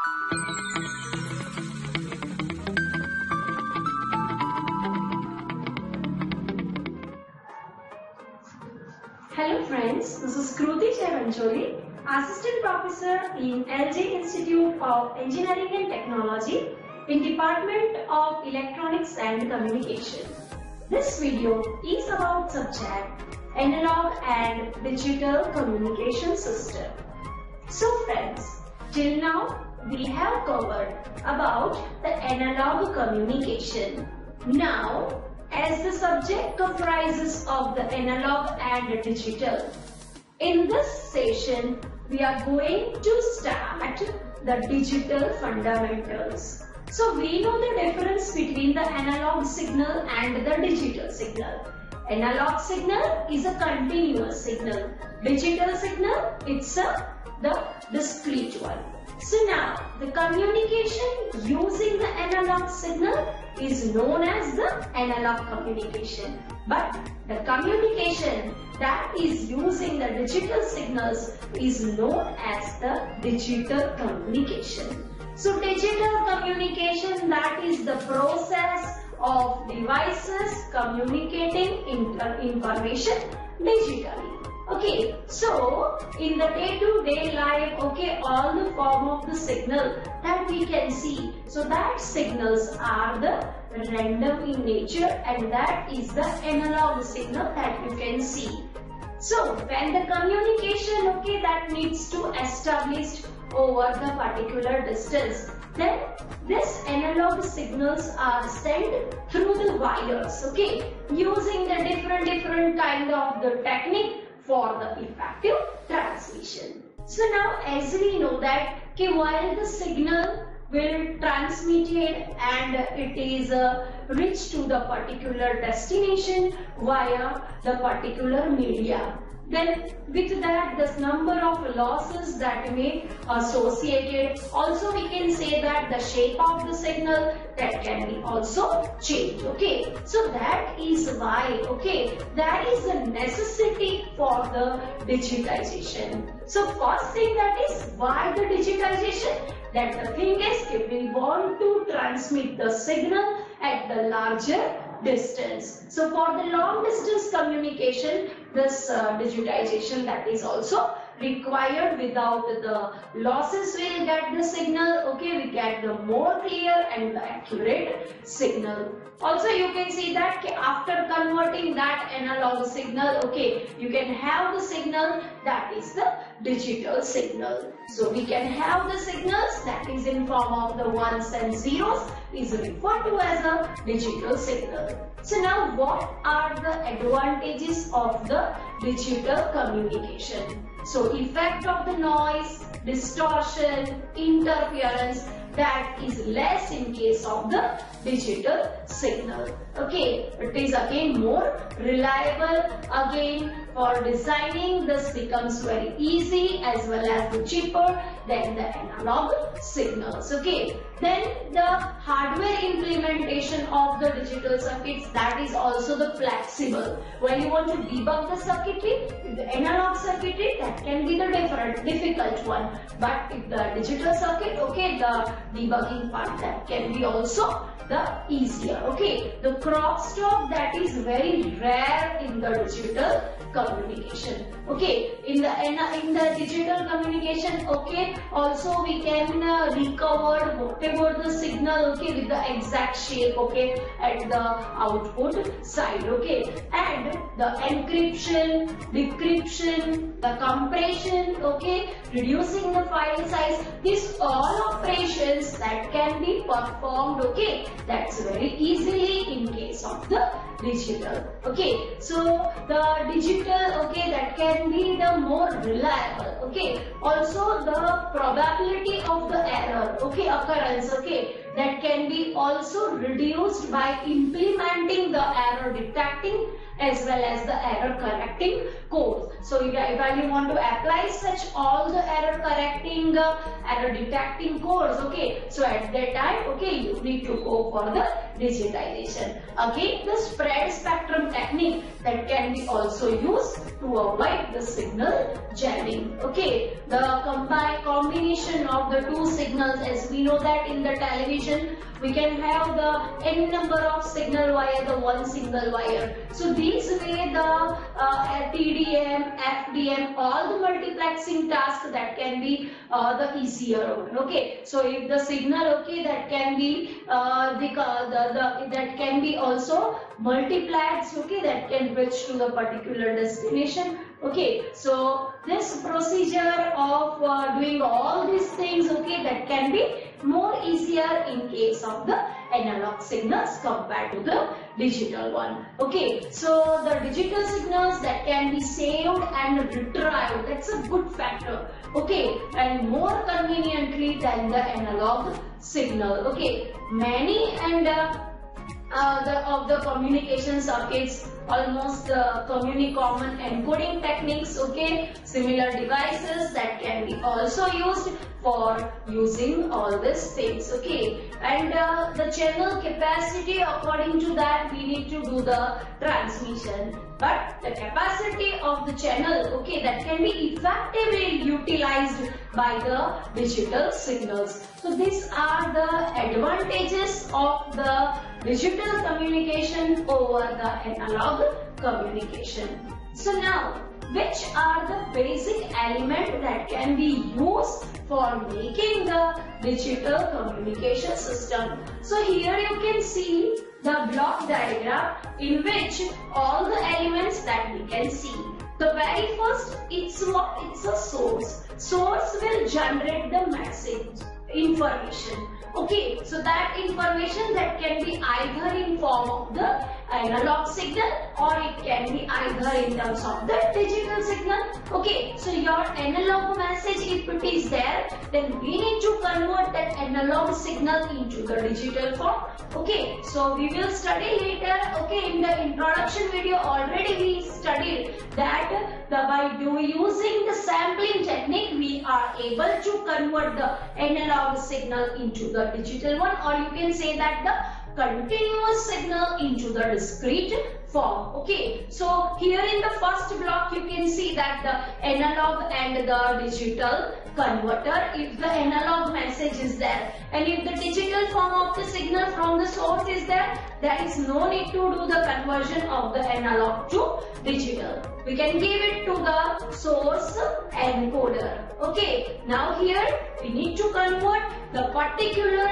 Hello friends, this is Kruti Chevancholi, Assistant Professor in LJ Institute of Engineering and Technology in Department of Electronics and Communication. This video is about subject Analog and Digital Communication System. So friends, till now we have covered about the analog communication. Now, as the subject comprises of the analog and digital, in this session we are going to start the digital fundamentals. So we know the difference between the analog signal and the digital signal. Analog signal is a continuous signal. Digital signal, it's the discrete one. So now, the communication using the analog signal is known as the analog communication. But the communication that is using the digital signals is known as the digital communication. So digital communication, that is the process of devices communicating information digitally. Okay, so in the day-to-day life, okay, all the form of the signal that we can see, so that signals are the random in nature, and that is the analog signal that you can see. So when the communication, okay, that needs to establish over the particular distance, then this analog signals are sent through the wires, okay, using the different kind of the technique for the effective transmission. So now, as we know that while the signal will transmitted and it is reached to the particular destination via the particular media, then with that the number of losses that may associated. Also we can say that the shape of the signal that can be also changed. Okay, so that is why, okay, there is a necessity for the digitization. So first thing, that is why the digitization. That the thing is, if we want to transmit the signal at the larger distance. So for the long distance communication, this digitization that is also required. Without the losses, we will get the signal, okay, we get the more clear and the accurate signal. Also you can see that after converting that analog signal, okay, you can have the signal that is the digital signal. So we can have the signals that is in form of the ones and zeros is referred to as a digital signal. So now, what are the advantages of the digital communication? So effect of the noise, distortion, interference, that is less in case of the digital signal. Okay, it is again more reliable. Again, for designing, this becomes very easy as well as the cheaper than the analog signals. Okay, then the hardware implementation of the digital circuits, that is also the flexible. When you want to debug the circuitry, the analog circuitry, that can be the difficult one. But if the digital circuit, okay, the debugging part, that can be also the easier. Okay, the crosstalk, that is very rare in the digital communication. Okay, in the digital communication, okay, also we can recover whatever the signal, okay, with the exact shape, okay, at the output side. Okay, and the encryption, decryption, the compression, okay, reducing the file size, these all operations that can be performed, okay, that's very easily in case of the digital. Okay, so the digital, okay, that can be the more reliable. Okay, also the probability of the error, okay, occurrence, okay, that can be also reduced by implementing the error detecting as well as the error correcting codes. So if you want to apply such all the error correcting, error detecting codes, okay, so at that time, okay, you need to go for the digitization. Again, the spread spectrum technique that can be also used to avoid the signal jamming. Okay, the combination of the two signals, as we know that in the television we can have the n number of signal via the one single wire. So these way the TDM, FDM, all the multiplexing tasks that can be the easier one. Okay, so if the signal, okay, that can be that can be also multiplexed, okay, that can reach to the particular destination. Okay, so this procedure of doing all these things, okay, that can be more easier in case of the analog signals compared to the digital one. Okay, so the digital signals that can be saved and retrieved, that's a good factor. Okay, and more conveniently than the analog signal. Okay, many and of the communication circuits almost common encoding techniques, okay, similar devices that can be also used for using all these things, okay, and the channel capacity, according to that we need to do the transmission, but the capacity of the channel, okay, that can be effectively utilized by the digital signals. So these are the advantages of the digital communication over the analog communication. So now, which are the basic elements that can be used for making the digital communication system? So here you can see the block diagram in which all the elements that we can see. The very first, it's a source. Source will generate the message, information. Okay, so that information that can be either in form of the analog signal or it can be either in terms of the digital signal. Okay, so your analog message, if it is there, then we need to convert that analog signal into the digital form. Okay, so we will study later. Okay, in the introduction video already we studied that by using the sampling technique we are able to convert the analog signal into the digital one, or you can say that the continuous signal into the discrete form. Okay, so here in the first block you can see that the analog and the digital converter, if the analog message is there and if the digital form of the signal from the source is there is no need to do the conversion of the analog to digital. We can give it to the source encoder. Okay, now here we need to convert the particular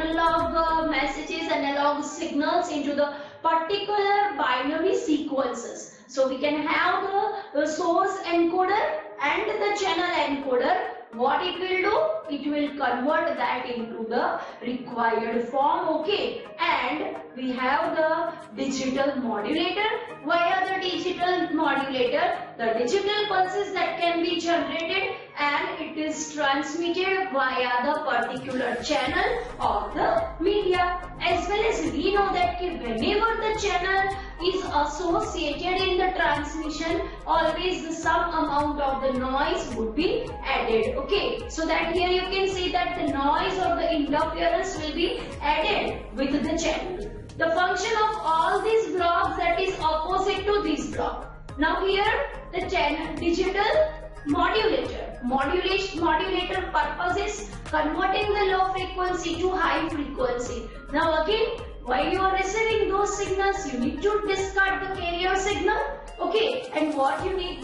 analog messages, analog signals into the particular binary sequences. So we can have the source encoder and the channel encoder. What it will do? It will convert that into the required form. Okay, and we have the digital modulator. Via the digital modulator, the digital pulses that can be generated and it is transmitted via the particular channel of the media. As well as we know that whenever the channel is associated in the transmission, always some amount of the noise would be added. Okay, so that here you can see that the noise or the interference will be added with the channel. The function of all these blocks that is opposite to this block. Now here the channel digital modulator. Modulator purpose is converting the low frequency to high frequency. Now again, while you are receiving those signals, you need to discard the carrier signal. Okay, and what you need,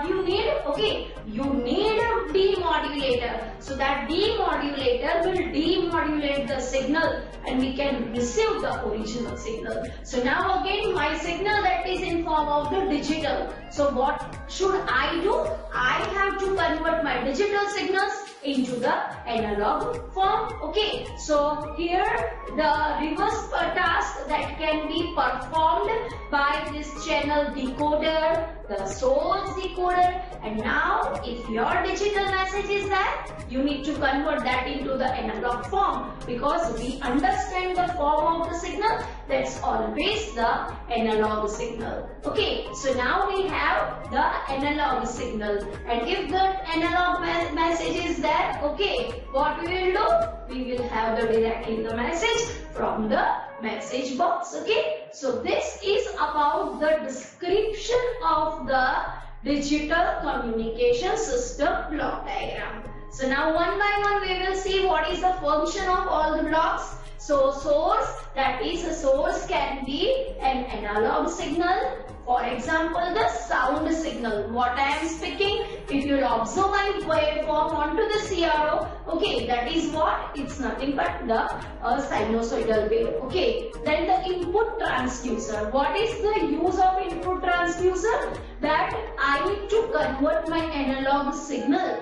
okay, you need a demodulator. So that demodulator will demodulate the signal and we can receive the original signal. So now again my signal that is in form of the digital. So what should I do? I have to convert my digital signals into the analog form. Okay, so here the reverse task that can be performed by this channel decoder, the source decoder, and now if your digital message is there, you need to convert that into the analog form, because we understand the form of the signal, that's always the analog signal. Okay, so now we have the analog signal, and if the analog message is there, okay, what we will do? We will have directly the message from the message box. Okay, so this is about the description of the digital communication system block diagram. So now one by one we will see what is the function of all the blocks. So source, that is a source can be an analog signal. For example, the sound signal, what I am speaking, if you will observe my waveform onto the CRO, okay, that is what? It's nothing but the sinusoidal wave. Okay, then the input transducer. What is the use of input transducer? That I need to convert my analog signal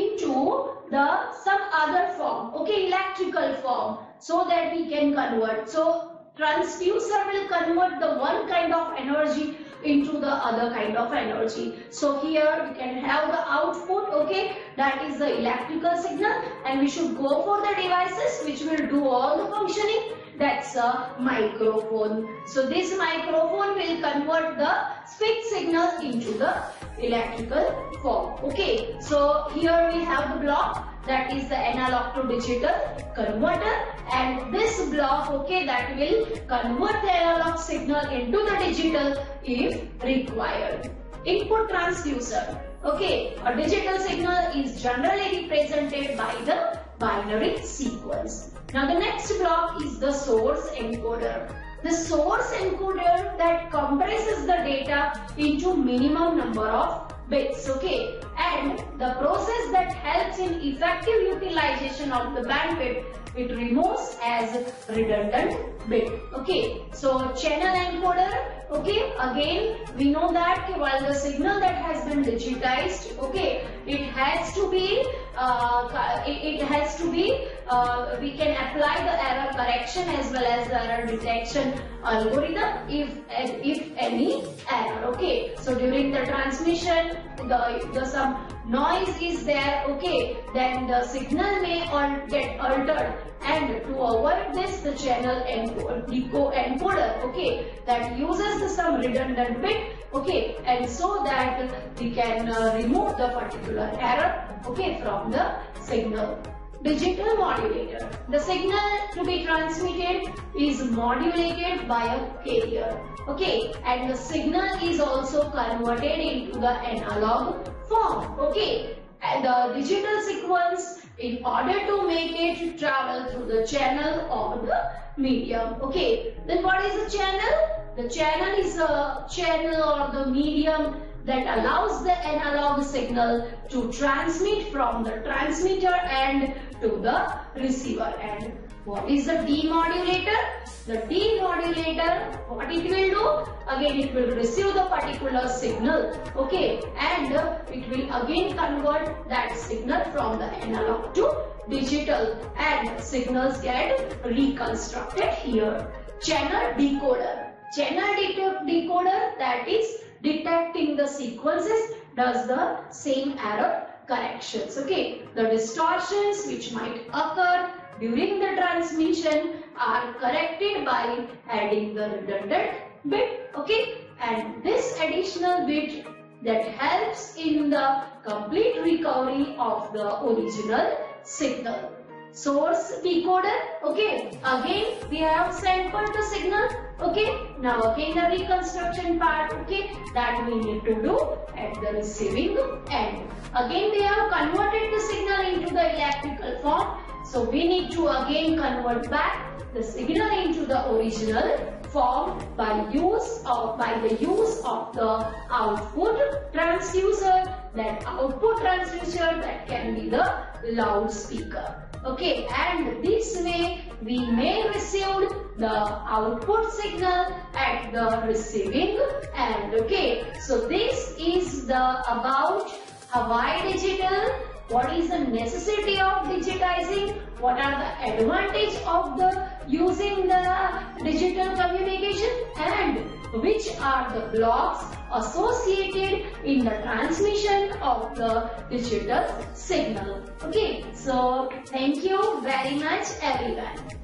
into the some other form, okay, electrical form, so that we can convert. So transducer will convert the one kind of energy into the other kind of energy. So here we can have the output, okay, that is the electrical signal, and we should go for the devices which will do all the functioning. That's a microphone. So this microphone will convert the speech signal into the electrical form. Okay, so here we have the block, that is the analog to digital converter, and this block, okay, that will convert the analog signal into the digital if required. Input transducer. Okay, a digital signal is generally represented by the binary sequence. Now the next block is the source encoder. The source encoder that compresses the data into minimum number of bits, okay, and the process that helps in effective utilization of the bandwidth, it removes as redundant bit. Okay, so channel encoder, okay, again we know that while the signal that has been digitized, okay, it has to be we can apply the error correction as well as the error detection algorithm if any error. Okay, so during the transmission the some noise is there, okay, then the signal may get altered, and to avoid this the channel encoder, okay, that uses some redundant bit, okay, and so that we can remove the particular error, okay, from the signal. Digital modulator. The signal to be transmitted is modulated by a carrier, okay, and the signal is also converted into the analog form, okay, and the digital sequence, in order to make it travel through the channel or the medium. Okay, then what is the channel? The channel is a channel or the medium that allows the analog signal to transmit from the transmitter end to the receiver end. What is the demodulator? The demodulator, what it will do? Again, it will receive the particular signal, okay, and it will again convert that signal from the analog to digital, and signals get reconstructed here. Channel decoder. Channel decoder, that is detecting the sequences, does the same error corrections, okay. The distortions which might occur during the transmission are corrected by adding the redundant bit, okay, and this additional bit that helps in the complete recovery of the original signal. Source decoder, okay, again we have sampled the signal, okay, now again the reconstruction part, okay, that we need to do at the receiving end. Again we have converted the signal into the electrical form, so we need to again convert back the signal into the original form by the use of the output transducer. That output transducer, that can be the loudspeaker, okay, and this way we may receive the output signal at the receiving end, okay. So this is the about Hawaii Digital what is the necessity of digitizing, what are the advantage of the using the digital communication, and which are the blocks associated in the transmission of the digital signal. Okay, so thank you very much everyone.